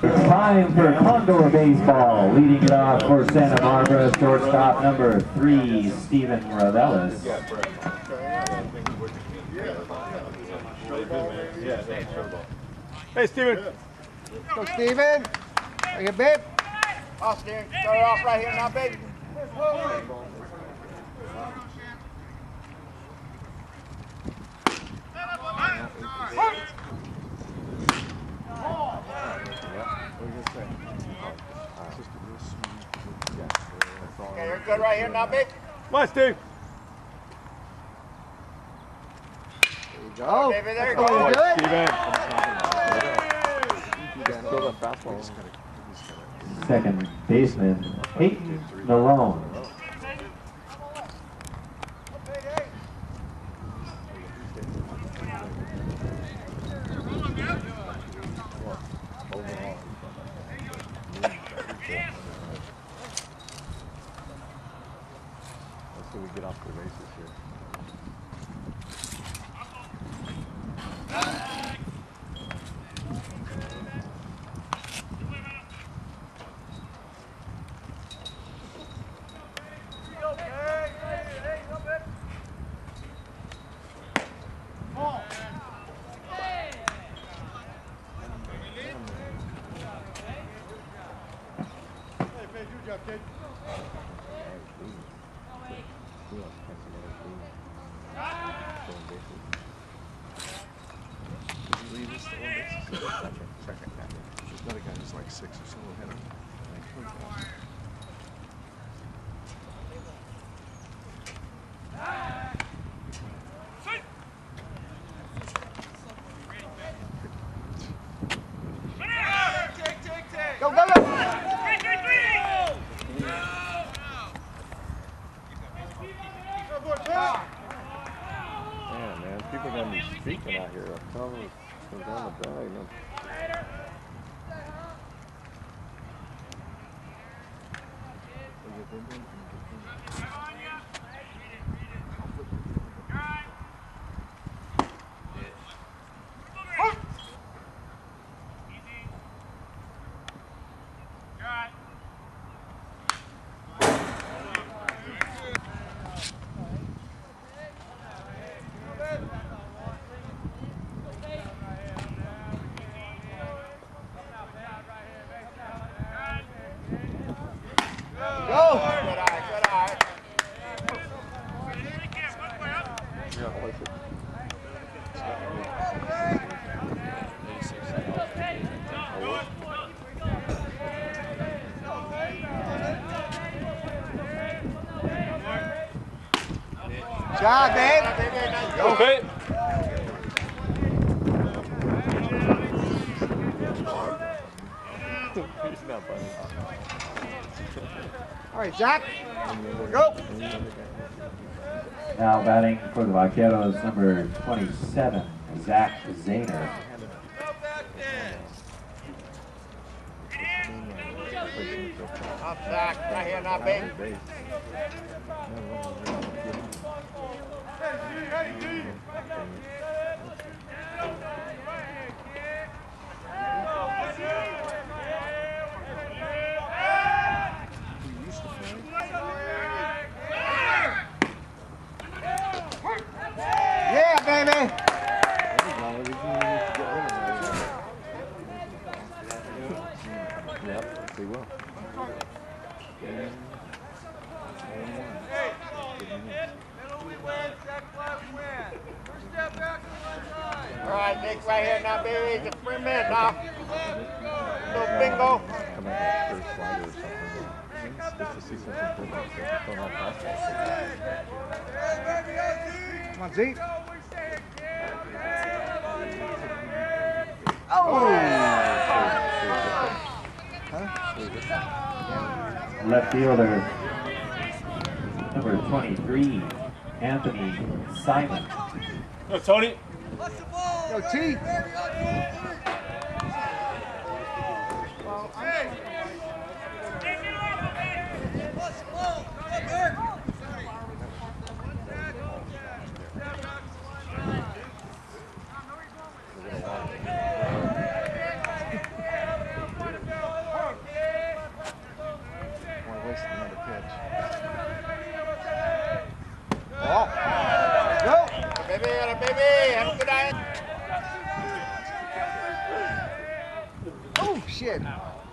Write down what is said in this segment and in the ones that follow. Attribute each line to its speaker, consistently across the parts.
Speaker 1: Time for Condor baseball. Leading it off for Santa Barbara, shortstop number 3, Steven Ravelis.
Speaker 2: Hey, Steven.
Speaker 3: Go, Steven. Bring it, babe.
Speaker 4: Austin, start off right here now, babe. Okay, you're good right here now, babe.
Speaker 2: Come on, Steve.
Speaker 3: There you go.
Speaker 4: Baby, there you
Speaker 3: That's
Speaker 4: go.
Speaker 3: going good.
Speaker 1: Second baseman, Peyton Malone.
Speaker 2: Let's see we get off the races here. There's another guy who's like 6 or so ahead of him.
Speaker 3: Go, go, go.
Speaker 2: Yeah, man, people are going to be speaking out here. I'm telling you, it's down the bag. Man.
Speaker 3: Job, babe.
Speaker 2: Go, Pete. He's not funny.
Speaker 3: All right, Zach. Go.
Speaker 1: Now batting for the Vaqueros, number 27, Zach Zahner.
Speaker 4: Up, Zach, right here now, babe.
Speaker 3: Yeah, baby.
Speaker 2: Yep, they will.
Speaker 4: All right, Nick, right here now, baby. Just 3 minutes now. Little bingo.
Speaker 2: Come back with a first slider or something. Just to see something different. Don't have fastball.
Speaker 3: Come on, Zeke. Oh!
Speaker 1: Left fielder, number 23, Anthony Simon.
Speaker 2: Go, Tony.
Speaker 3: Go, T. shit.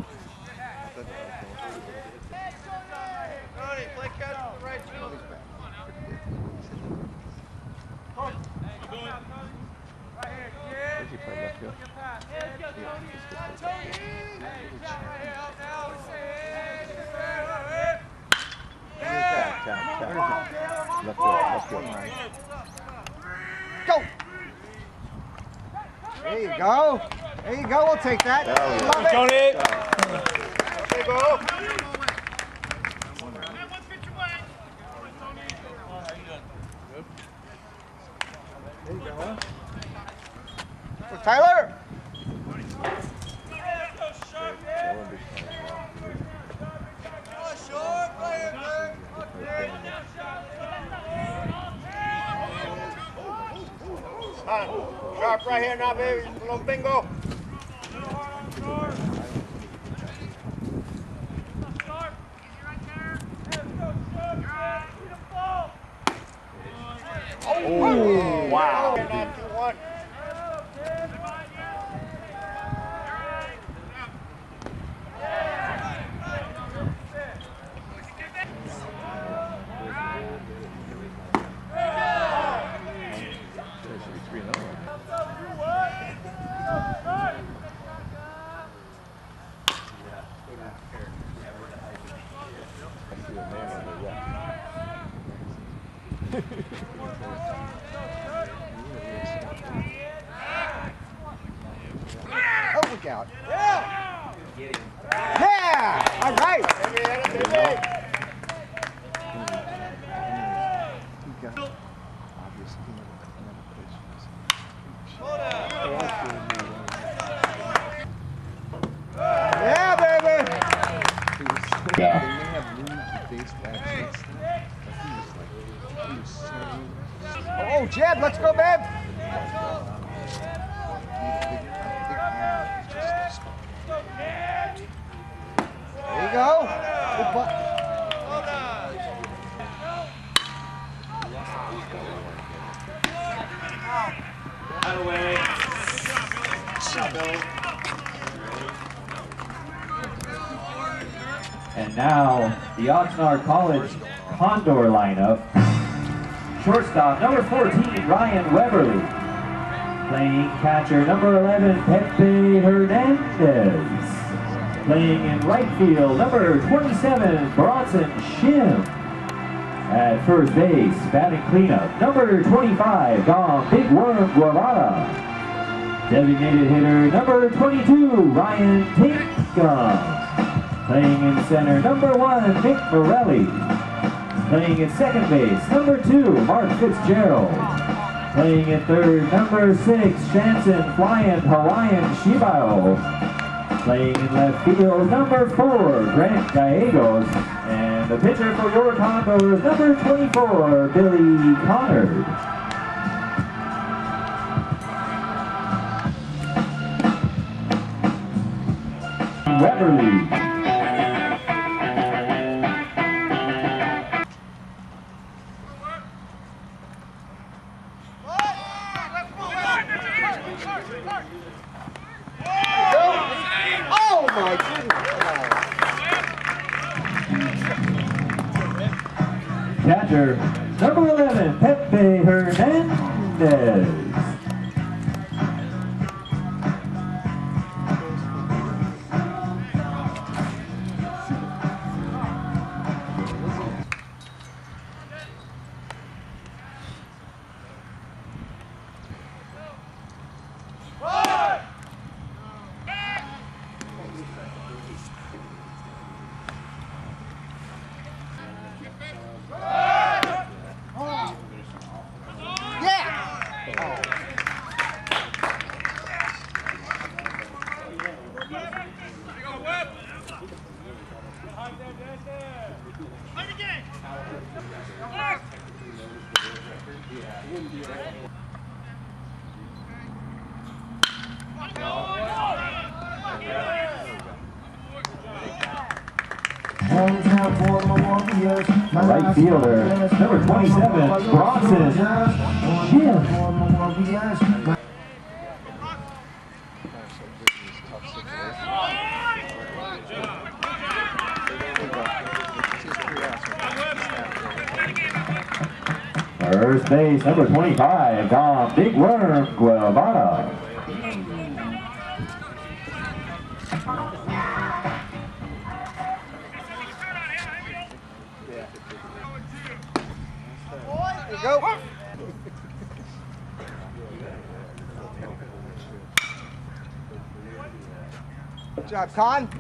Speaker 4: Tony, play catch to the right field.
Speaker 2: Where'd you play left field? Tap. Left field.
Speaker 3: Go! There you go. There you go. We'll take that. Love it.
Speaker 4: Tony. Okay, go.
Speaker 3: There you go. For Tyler.
Speaker 4: Sharp right here now, baby. Little bingo.
Speaker 3: Oh, wow. Oh, look out. Yeah! All right. Yeah, baby.
Speaker 1: Yeah.
Speaker 2: They may have moved the base back since then, but he was so...
Speaker 3: Oh, Jed, let's go, babe. There you go. Good butt.
Speaker 1: And now, the Oxnard College Condor lineup. Shortstop, number 14, Ryan Weberly. Playing catcher, number 11, Pepe Hernandez. Playing in right field, number 27, Bronson Shim. At first base, batting cleanup, number 25, Dom Big Worm Guevara. Designated hitter, number 22, Ryan Tinkham. Playing in center, number 1, Nick Morelli. Playing in second base, number 2, Mark Fitzgerald. Playing in third, number 6, Shanson Flying Hawaiian Shibao. Playing in left field, number 4, Grant Gallegos. And the pitcher for your Condors, number 24, Billy Connard. Weberly.
Speaker 3: Oh my goodness.
Speaker 1: Catcher, number 11, Pepe Hernandez. Right fielder, number 27, Bronson Shim. First base, number 25, Dom Big Worm Guevara.
Speaker 3: There you go. Good job, Con.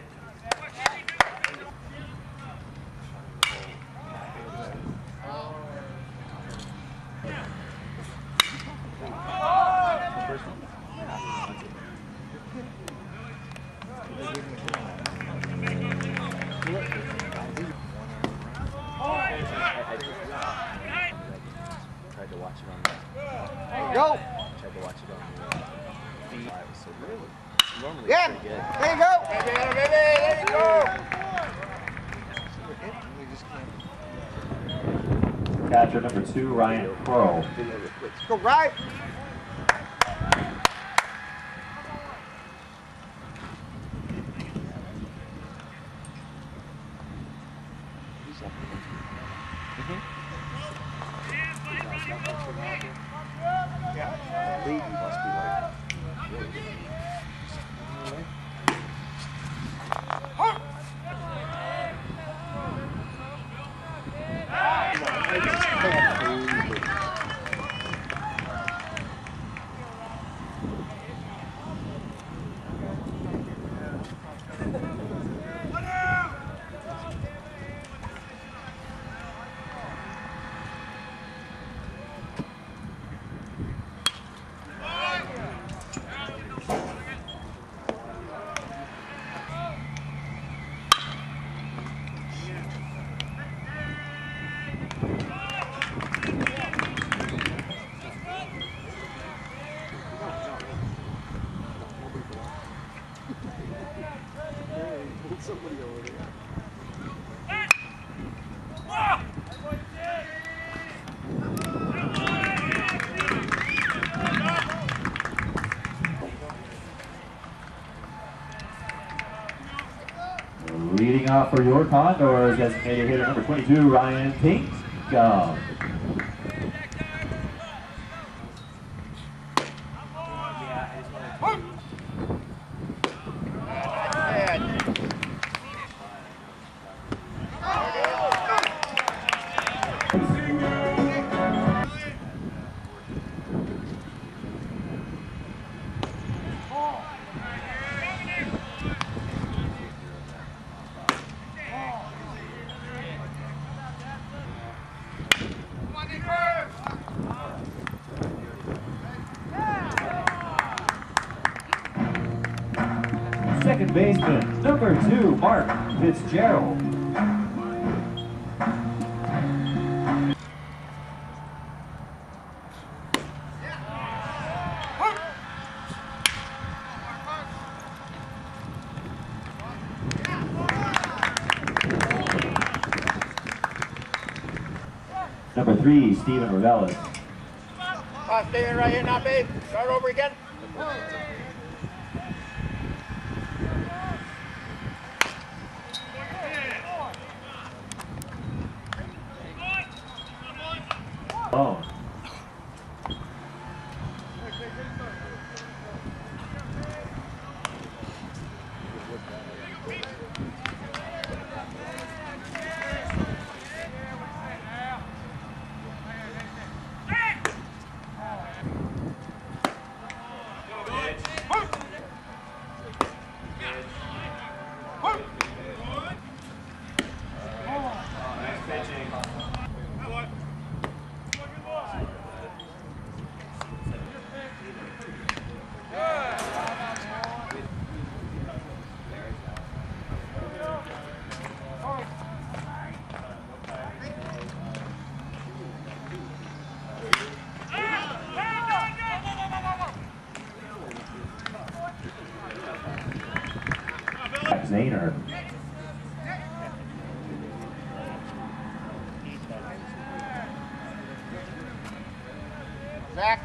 Speaker 2: Tried to watch it on the
Speaker 3: Go.
Speaker 2: tried to watch it on the feed. So really, normally
Speaker 3: Yeah.
Speaker 2: it's pretty good.
Speaker 3: There you go.
Speaker 4: Baby, there you go.
Speaker 1: Catcher number 2, Ryan Crow.
Speaker 3: Go right.
Speaker 2: He must be like really somebody over there.
Speaker 1: Leading off for your Condors, designated hitter number 22, Ryan Pinkham. Second baseman, number 2, Mark Fitzgerald. Number 3, Steven Ravelis.
Speaker 4: Steven right here now, babe. Start over again.
Speaker 1: Oh. Zahner.
Speaker 4: Zach.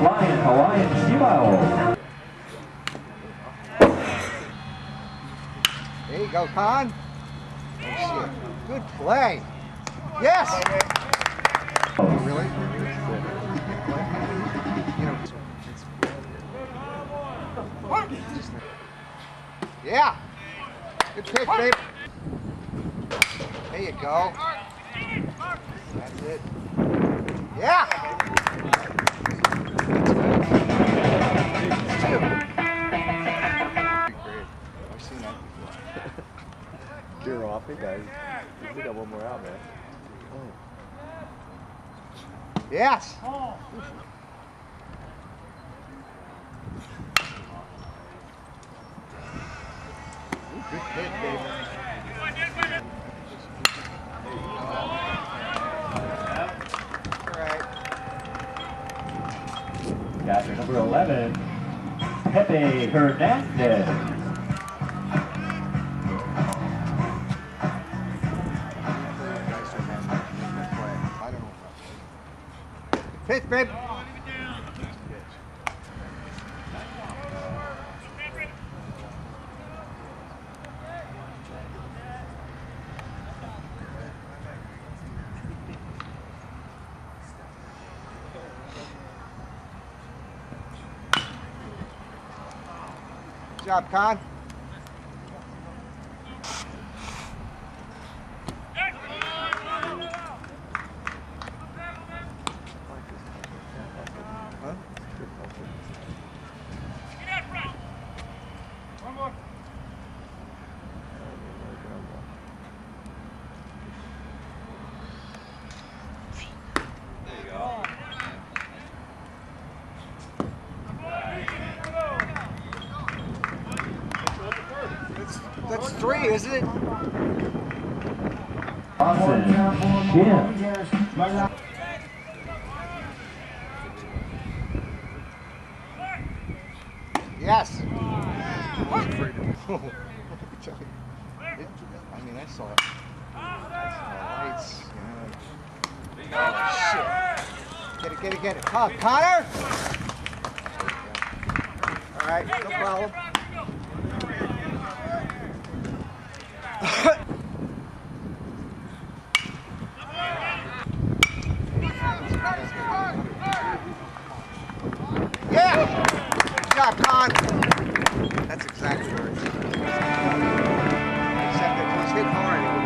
Speaker 1: flying Hawaiian Shimao.
Speaker 3: There you go, Con. Oh, shit. Good play. Yes! Oh, really? Yeah. Good pitch, babe. There you go. That's it. Yeah. Two. Great. I've seen that before.
Speaker 2: You're off it, guys. We got one more out, man. Oh.
Speaker 3: Yes. Good hit, baby. All right.
Speaker 1: Catcher number 11, Pepe Hernandez.
Speaker 3: Pitch, babe. Good job, Con. That's three, isn't it?
Speaker 1: Awesome. Jim.
Speaker 3: Yes. I mean, I saw it. Lights. Yeah. Oh, shit. Get it. Come on, Connor. All right, no problem. Yeah! Good job, Con. That's exactly right. Except that if it was hit hard, it would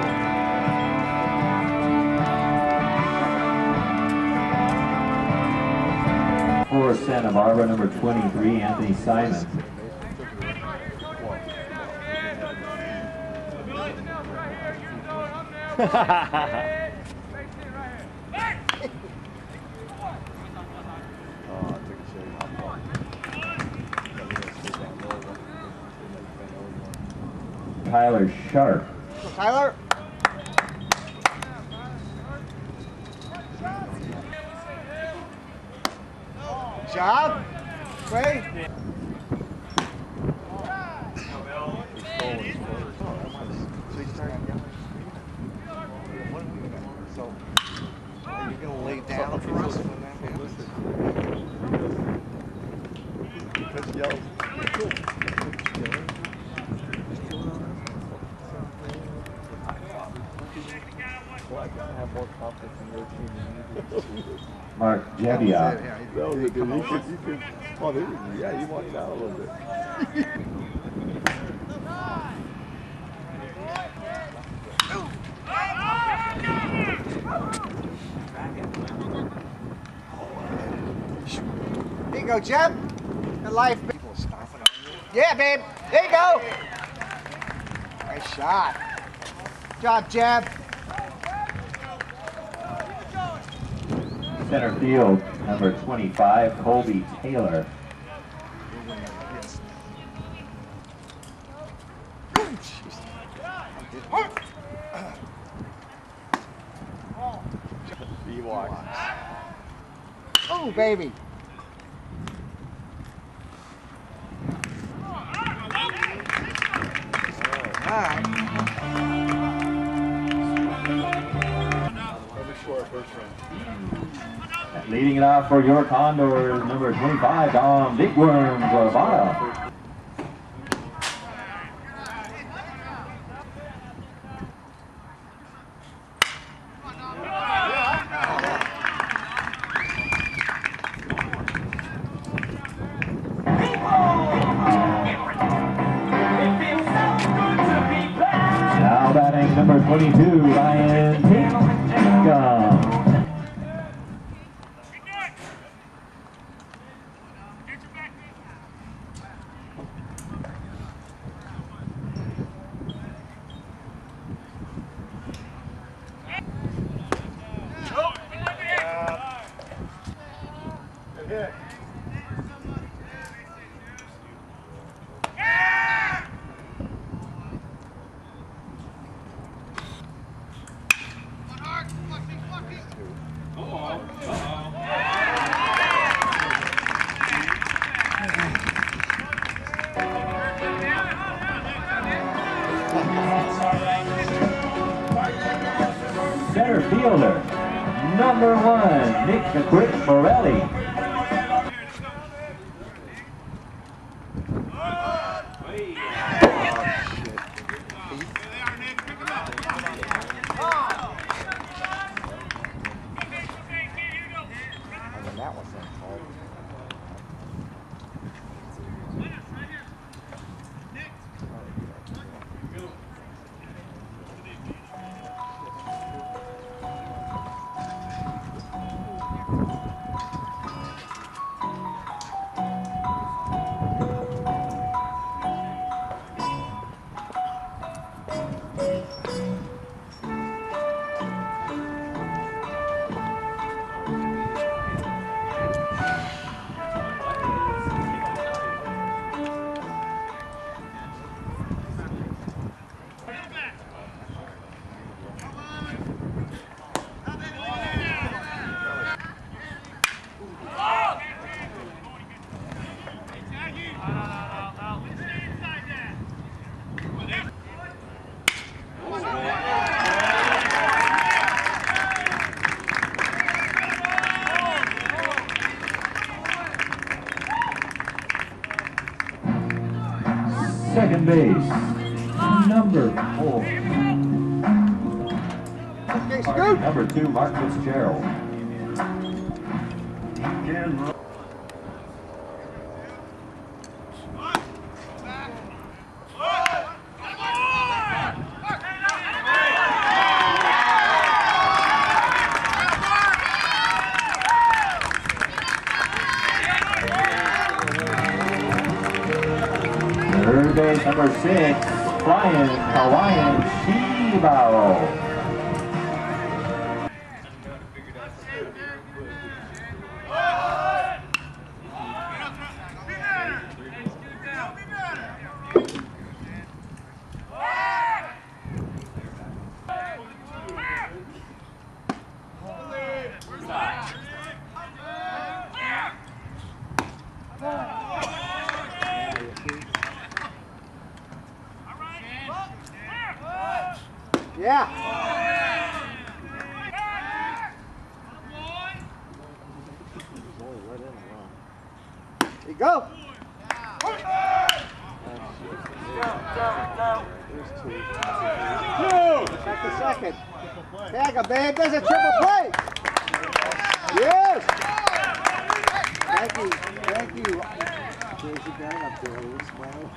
Speaker 3: have been
Speaker 1: For Santa Barbara, number 23, Anthony Simon. Tyler Sharp.
Speaker 3: Tyler. Good job. Great. So, are you going to lay down for us when that happens?
Speaker 2: Just yell. Well, I have more confidence in your team than you do.
Speaker 1: Mark Jebbia.
Speaker 2: No, dude, you could, oh, yeah, you walked out a little bit.
Speaker 3: Here you go, Jeb. Good life. People stomping on you. Yeah, babe. There you go. Nice shot. Good job, Jeb.
Speaker 1: Center field, number 25, Colby Taylor. Oh, baby. All right. That Leading it off for your Condors, number 25, Dom Big Worm Guevara. Now batting number 22, Ryan Pinkham. Center fielder, number 1, Nick the Quick Morelli. Second base, number 4.
Speaker 3: Okay, scoot.
Speaker 1: Number 2, Mark Fitzgerald. Third base, number 6, Brian Hawaiian Shibao.
Speaker 3: Yeah. There you go. Back to second. Tag him, babe. There's a triple play. Yes. Thank you. Thank you. There's a guy up there. Little smile.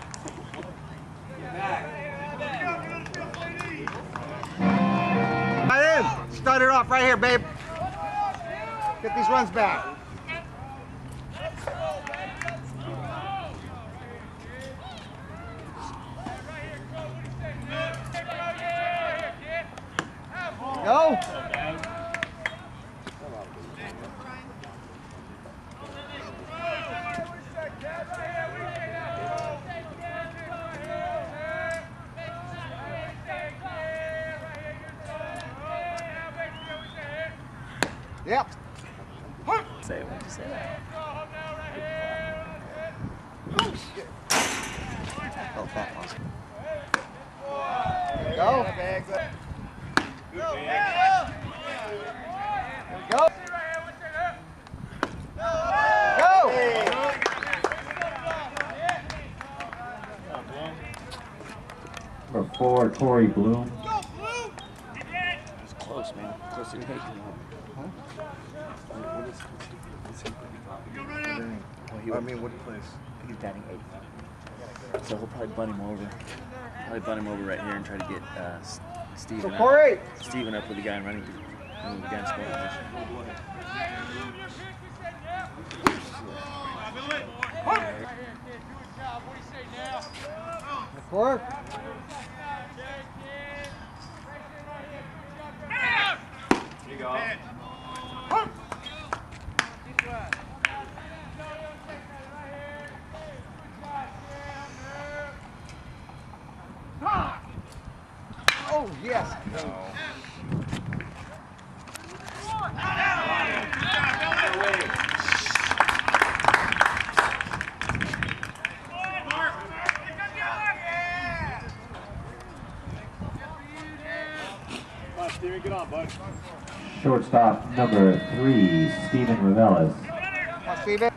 Speaker 3: Start it off right here, babe. Get these runs back. Go. Yep.
Speaker 5: Say it when you say that. I felt that one.
Speaker 3: Go. There we go.
Speaker 1: for Corey Bloom.
Speaker 5: It's close, man. Close to me.
Speaker 2: I mean, what place?
Speaker 5: He's batting 8th. So he'll probably bunt him over. Probably bunt him over right here and try to get Steven up. Steven up with the guy running the guy in scoring position.
Speaker 3: Four.
Speaker 1: Here you go.
Speaker 3: Oh, yes.
Speaker 2: Steven, get on, bud.
Speaker 1: Shortstop number 3, Steven Ravelis.
Speaker 3: Come on, Steven.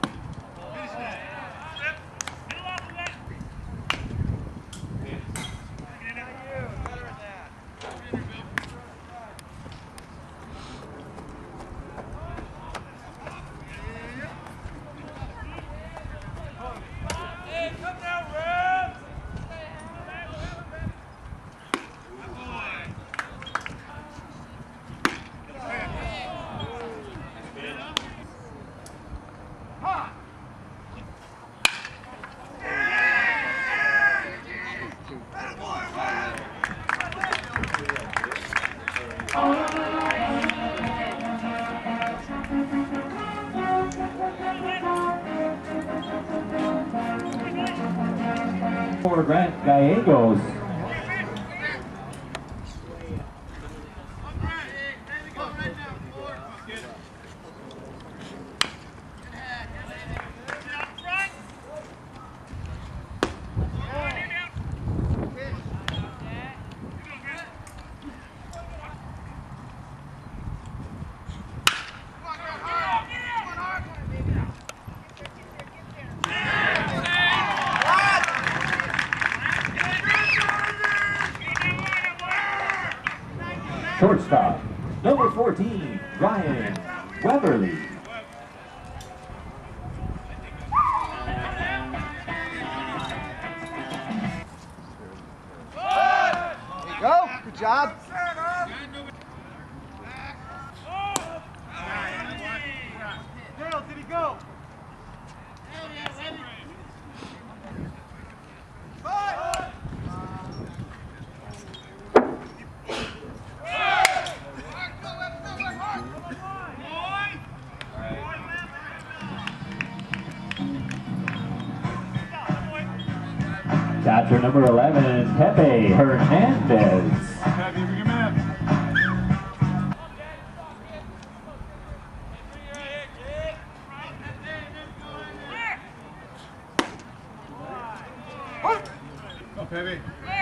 Speaker 1: For Grant Gallegos. Shortstop number 14, Ryan Weberly.
Speaker 3: There you go. Good job.
Speaker 4: Did he go?
Speaker 1: Catcher number 11, Pepe Hernandez.
Speaker 2: Happy for your man. Go, Pepe.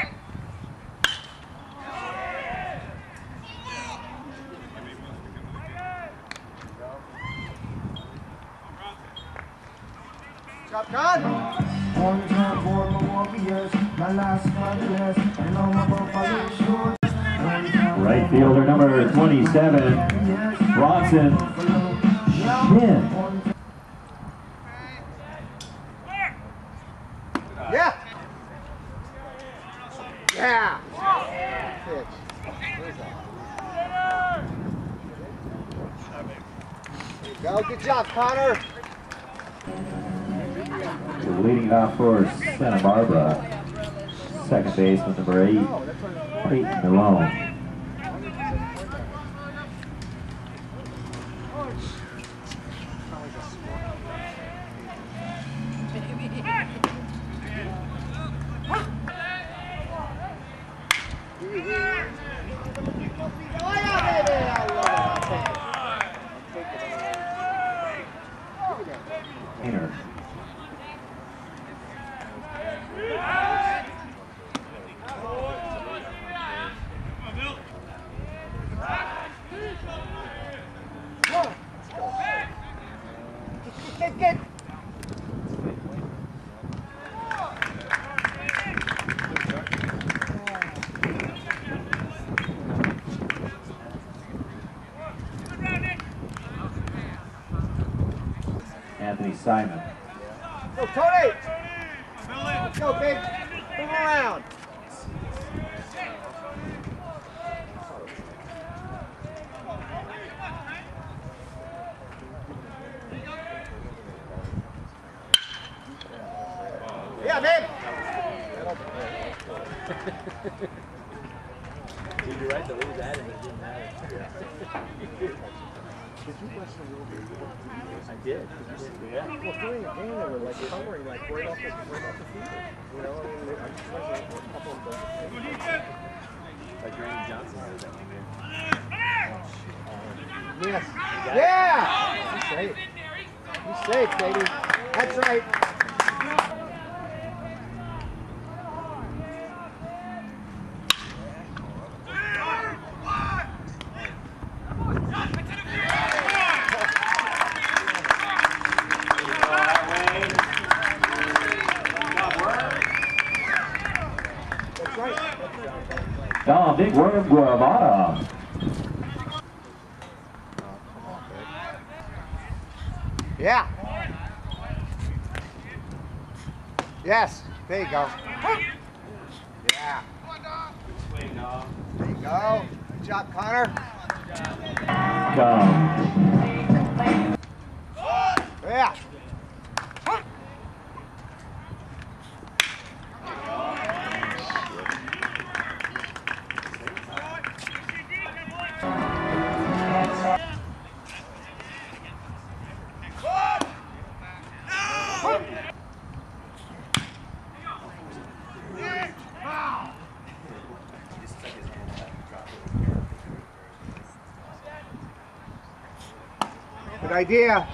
Speaker 3: Job, Con.
Speaker 6: One time for my warriors, my last yes, and all my buffalo shorts.
Speaker 1: Right fielder number 27, Bronson Shin.
Speaker 3: Yeah. Yeah. Pitch. Where's that? There you go. Good job, Connor.
Speaker 1: Leading it off for Santa Barbara, second baseman number 8, Peyton Malone. Painter. Simon.
Speaker 3: Go, Tony! Let's go, big. Move around. Yeah, babe.
Speaker 5: You're right, though. It was added. It didn't matter.
Speaker 2: Did you watch the real video?
Speaker 5: I did. Yeah.
Speaker 2: Well, during the game, they were like covering like right off the field. You know, I mean, I just watched a couple of them.
Speaker 5: Like Randy Johnson did that one game.
Speaker 3: Yes. Yeah! He's safe. He's safe, baby. That's right.
Speaker 1: Dom, big worm, Guavada.
Speaker 3: Yeah. Yes. There you go. Yeah. There you go. Good job, Connor.
Speaker 1: Dom.
Speaker 3: Yeah. Good idea.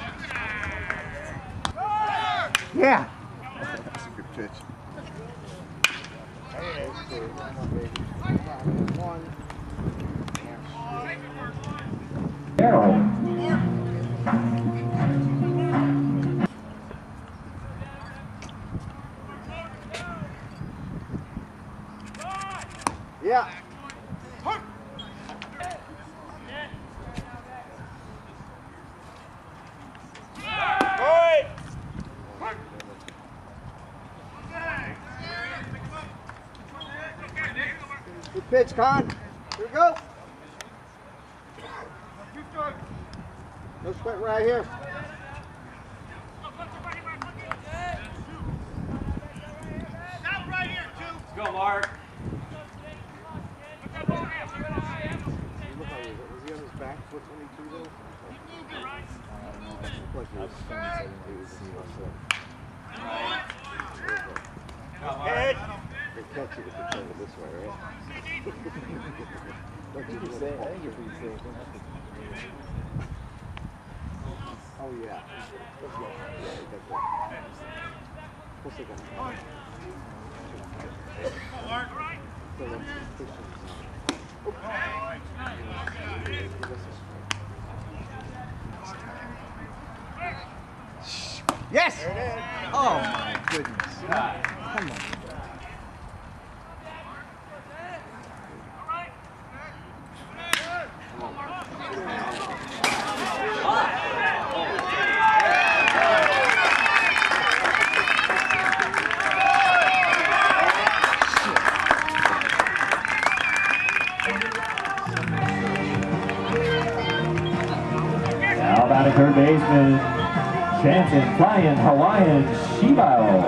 Speaker 3: Yeah.
Speaker 2: That's a good pitch.
Speaker 1: Carroll.
Speaker 3: Yeah. Good pitch, Con. Here we go. No sweat right here.
Speaker 1: Go, Mark.
Speaker 2: Was he on his back foot when he threw those? Like he was trying to see also.
Speaker 4: Head.
Speaker 2: They catch you if you turn it this way, right? Don't you say, I think you're pretty safe. Oh yeah. Let's go. Yeah, he does that. Plus they got so let's push him.
Speaker 3: Yes! Oh my goodness. Come on.
Speaker 1: Now batting third baseman, Chanton flying Hawaiian Shibao.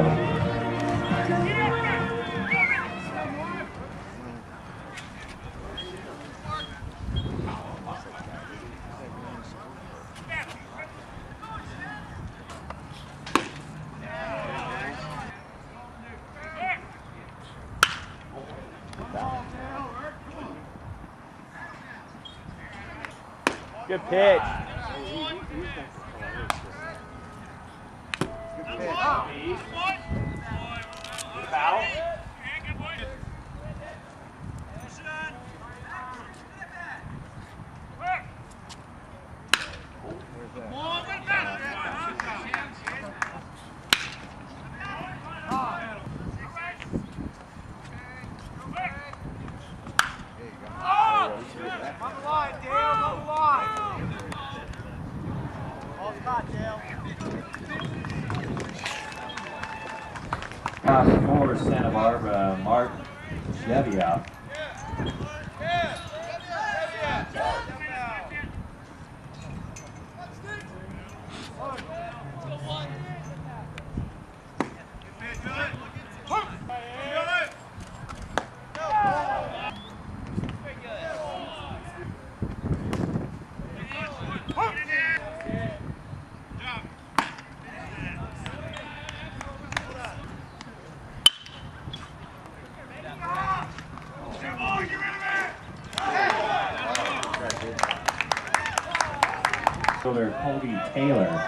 Speaker 5: Good pitch.
Speaker 1: Foul.
Speaker 4: Ball's caught, Dale.
Speaker 1: Shortstop for Santa Barbara, Mark Cheviot. Colby Taylor.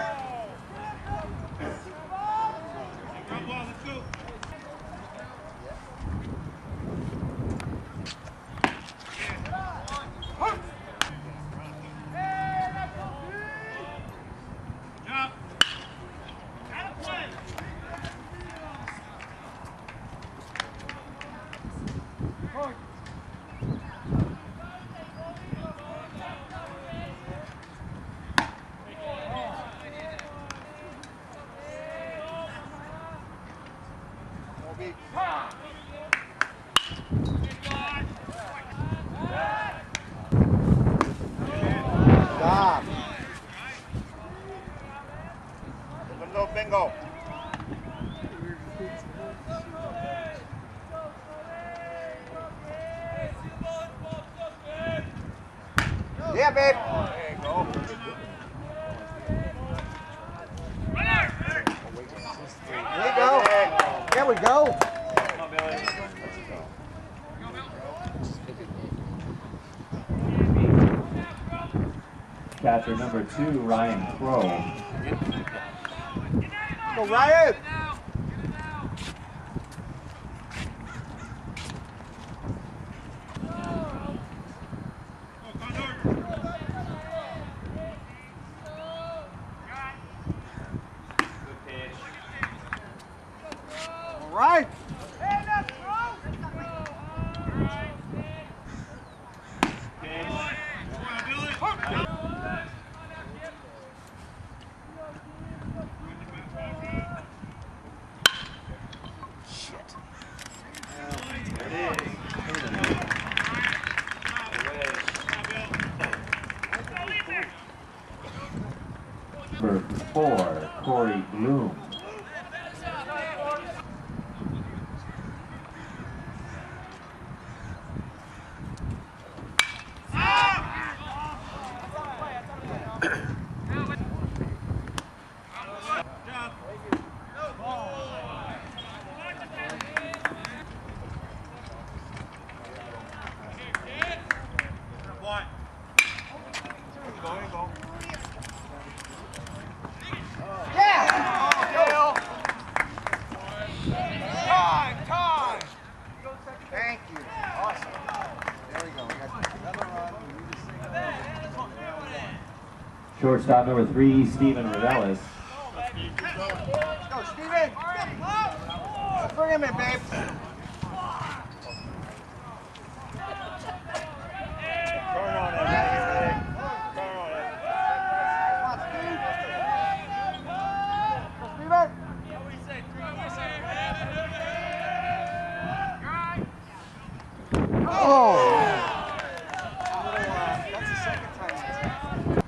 Speaker 4: Bingo. Yeah, babe. There you go. There you go. There we go. Come on, Billy.
Speaker 1: Catcher number 2, Ryan Crow.
Speaker 4: Go, Ryan. Right.
Speaker 1: Number 4, Corey Bloom.
Speaker 4: Thank you. Awesome. There we go. We got another run.
Speaker 1: Shortstop number 3, Steven Ravelis.
Speaker 4: Let's go, Steven. Let's bring him in, babe. Turn on it. Turn on it. Come on, Steve. Steven. Oh! That's the second time.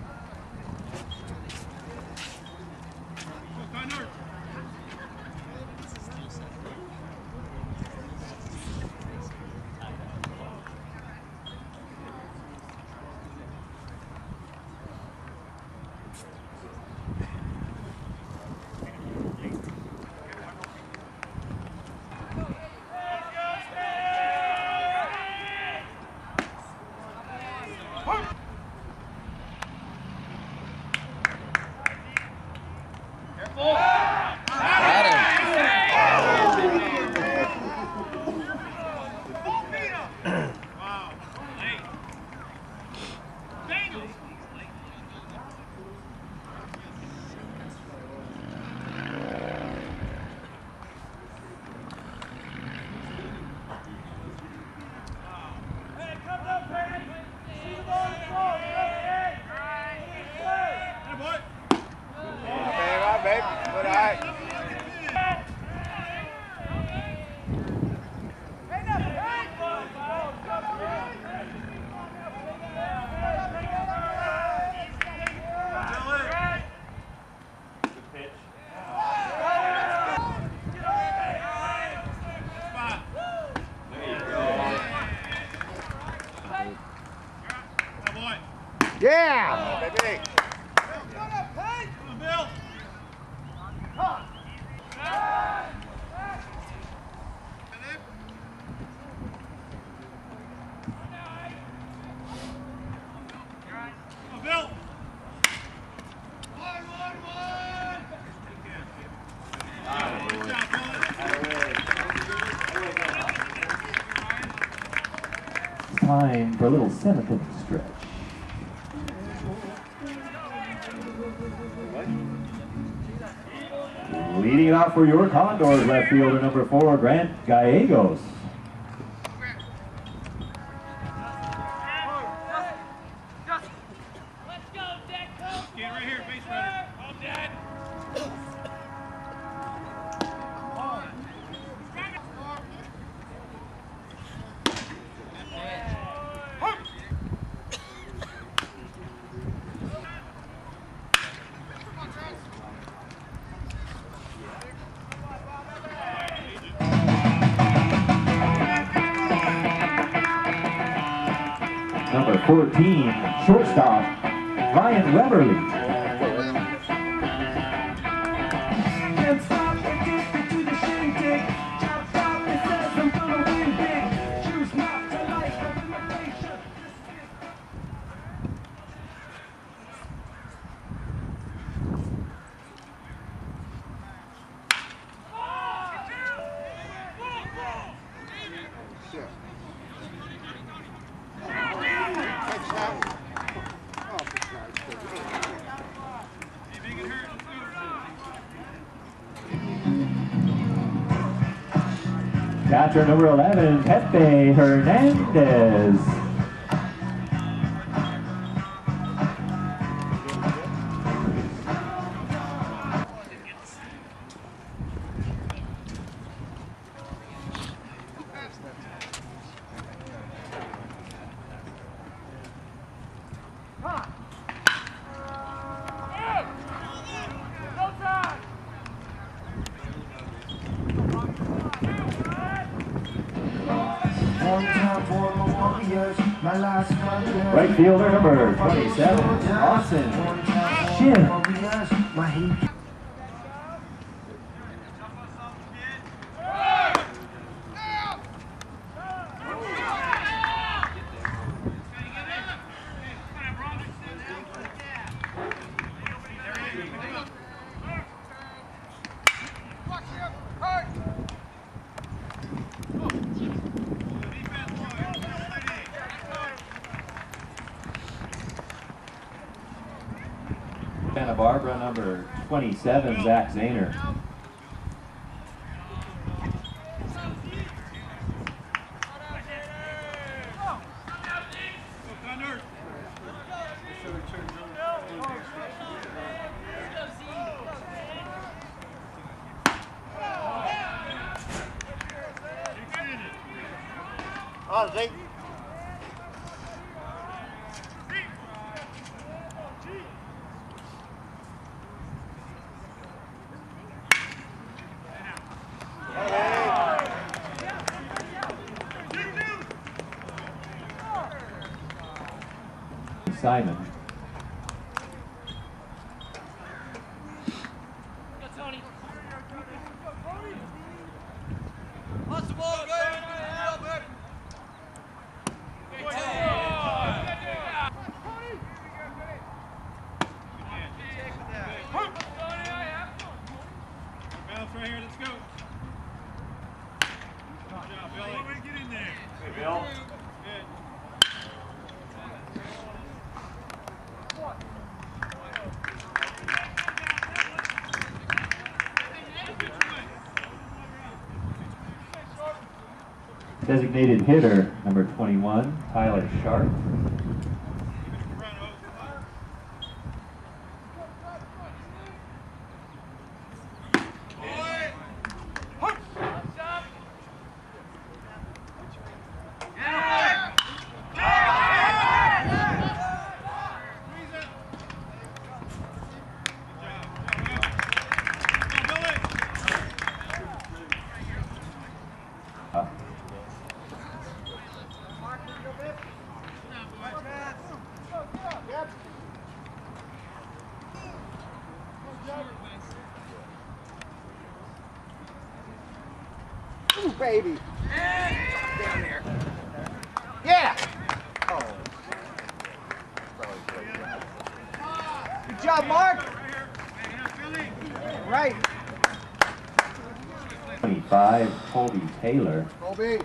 Speaker 3: Yeah!
Speaker 4: Baby.
Speaker 1: Time for a little 7th inning stretch. Leading it off for your Condors, left fielder number 4, Grant Gallegos. Number 14, shortstop, Ryan Weberly. Catcher number 11, Pepe Hernandez. Right fielder number 27, Austin Shin. Santa Barbara number 27, Zach Zahner.
Speaker 4: On, Zeke.
Speaker 1: Simon. Designated hitter, number 21, Tyler Sharp.
Speaker 3: Woo, baby.
Speaker 4: Down there.
Speaker 3: Yeah. Oh. Good job, Mark. Right.
Speaker 1: 25, Colby Taylor.
Speaker 3: Colby.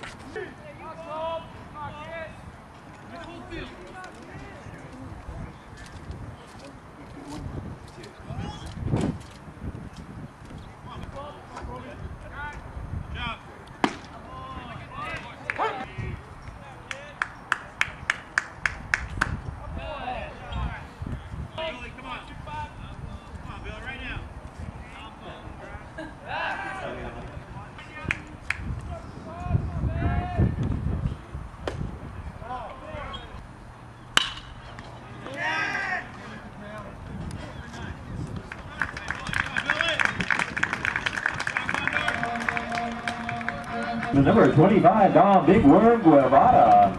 Speaker 1: The number 25, Dom Big Worm Guevara.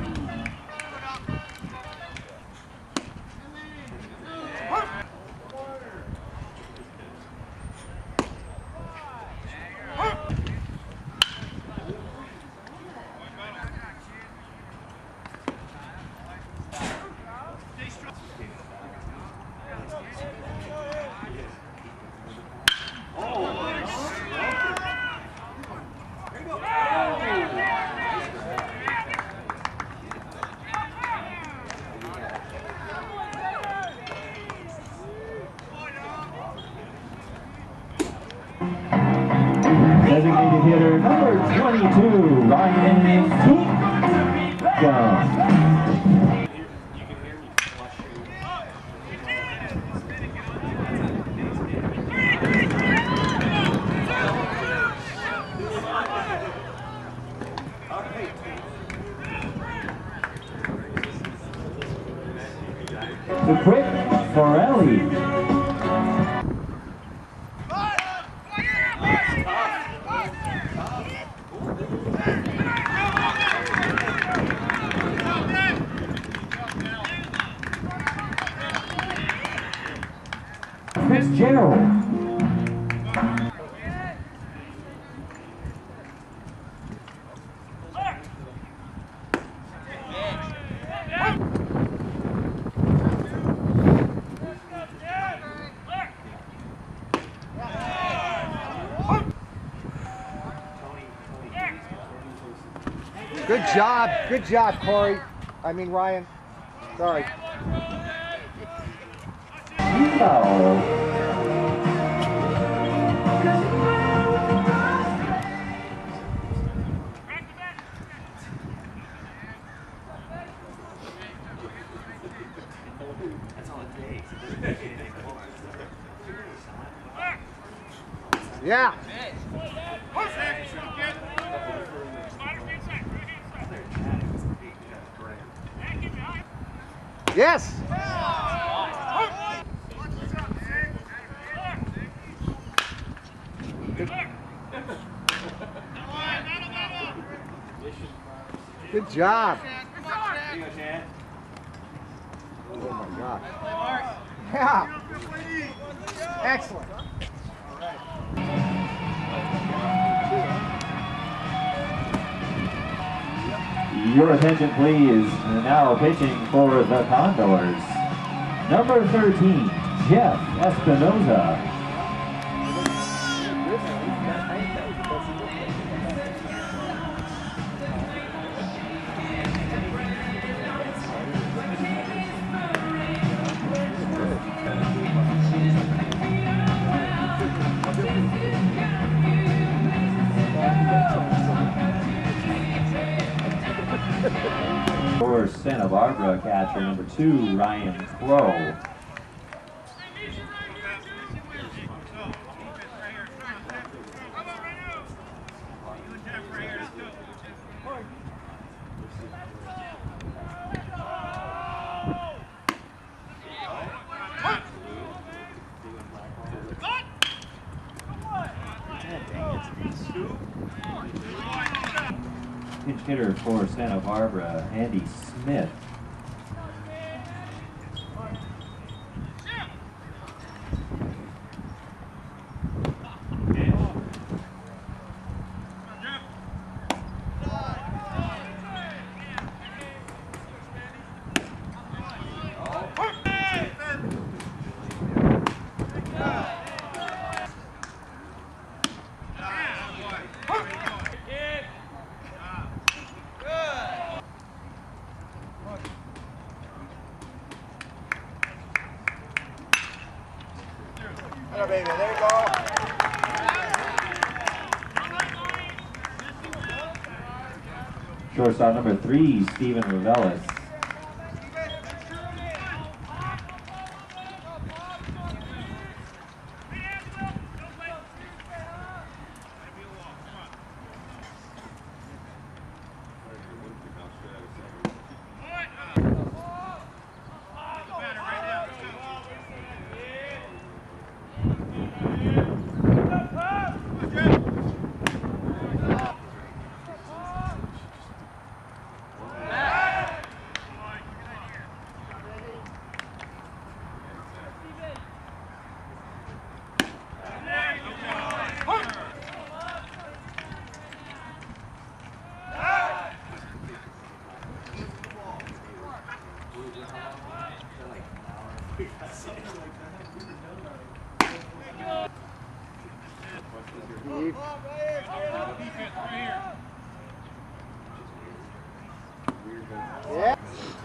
Speaker 1: Designated hitter number 22, Ryan Jones. The quick Forelli. Fitzgerald.
Speaker 3: Good job, Corey. I mean, Ryan. Sorry.
Speaker 1: No.
Speaker 3: Yeah. Yes. Good job. Oh my God. Yeah. Excellent.
Speaker 1: Your attention, please. Now pitching for the Condors. Number 13, Jeff Espinoza. For Santa Barbara catcher, number 2, Ryan Crow. Pinch hitter for Santa Barbara, Andy Smith.
Speaker 4: There, baby, there you go.
Speaker 1: Shortstop number 3, Steven Ravelis.
Speaker 3: Yeah.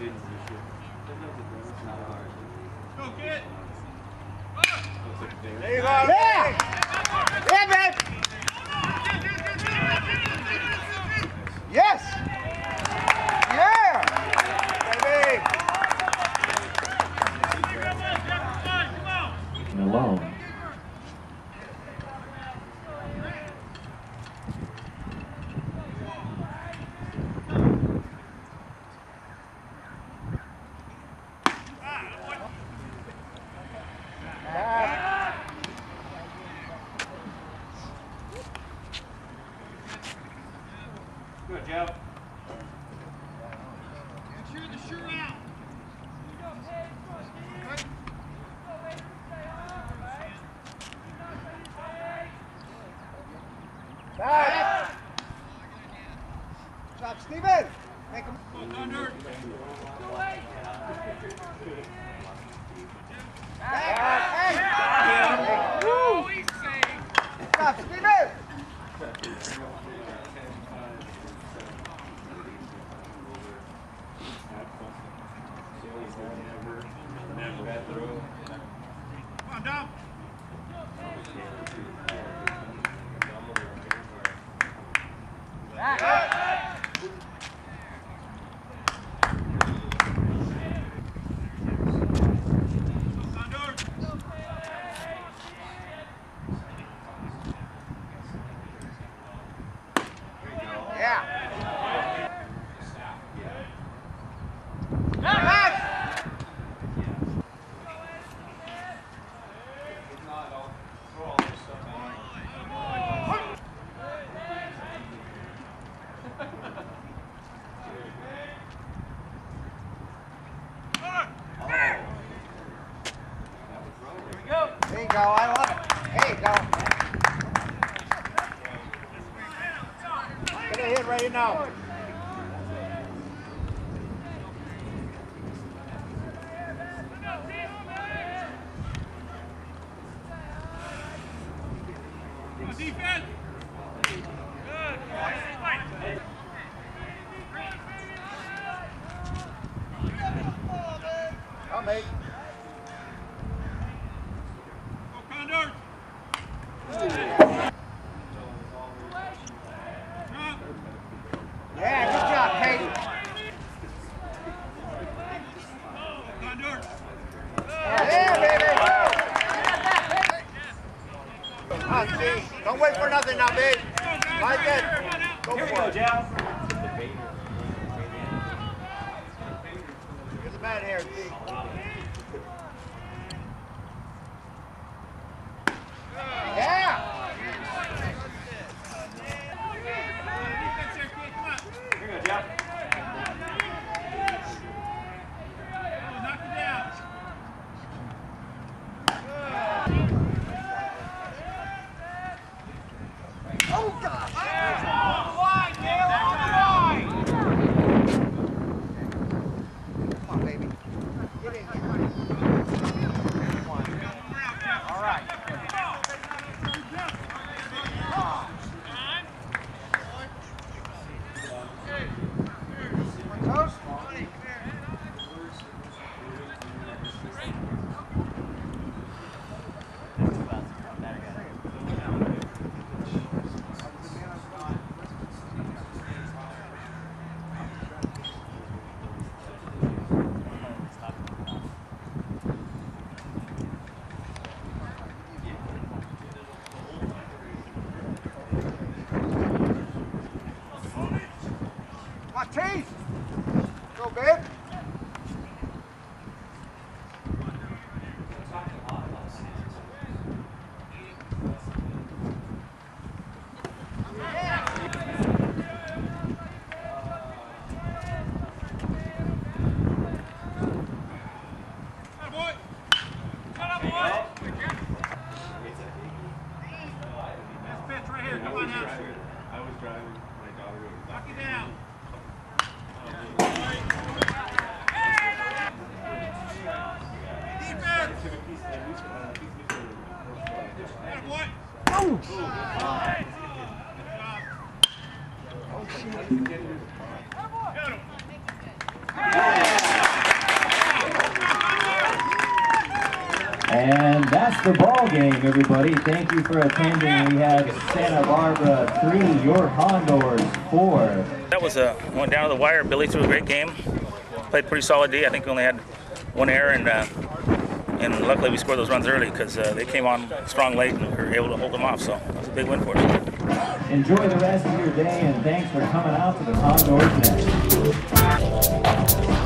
Speaker 4: There you go.
Speaker 3: Yeah! Yeah, babe! Yes! Yeah!
Speaker 1: And alone.
Speaker 2: Good, Joe.
Speaker 3: Back! Stop, Steven! Make him. Back! Woo! Stop, Steven!
Speaker 4: Come on, Dom.
Speaker 3: There you go, I love it. There you go.
Speaker 4: Get a hit right now. Defense. Good.
Speaker 3: Come, mate.
Speaker 4: Go, Condor.
Speaker 3: Yeah, good job, Katie.
Speaker 4: Condor.
Speaker 3: Yeah, baby.
Speaker 4: Ah, see, don't wait for nothing now, babe. Like it. Go
Speaker 2: Here we
Speaker 4: for
Speaker 2: go,
Speaker 4: it.
Speaker 2: Joe.
Speaker 4: Here's the bat here, see.
Speaker 3: Yeah.
Speaker 2: Here we go, Joe.
Speaker 4: Knock it down.
Speaker 3: Oh, gosh. Come on, baby. Get in here. All right.
Speaker 7: driving my daughter. Knock it down.
Speaker 1: And that's the ball game, everybody. Thank you for attending. We had Santa Barbara 3, York Condors 4.
Speaker 8: That was went down to the wire. Billy threw a great game. Played pretty solid D. I think we only had one error, and luckily we scored those runs early because they came on strong late and we were able to hold them off. So that was a big win for us.
Speaker 1: Enjoy the rest of your day, and thanks for coming out to the Condors Nest.